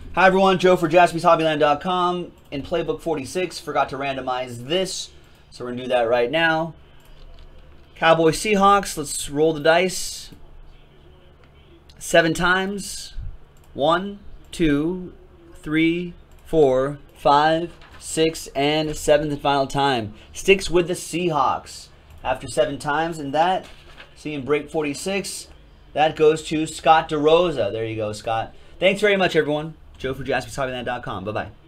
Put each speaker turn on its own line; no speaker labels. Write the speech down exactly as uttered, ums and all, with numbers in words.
Hi everyone, Joe for Jaspys Hobbyland dot com. In Playbook forty-six, forgot to randomize this, so we're going to do that right now. Cowboys Seahawks, let's roll the dice. Seven times. One, two, three, four, five, six, and seventh and final time. Sticks with the Seahawks after seven times, and that, seeing break forty-six, that goes to Scott DeRosa. There you go, Scott. Thanks very much, everyone. Joe for Jaspys Hobbyland dot com. Bye-bye.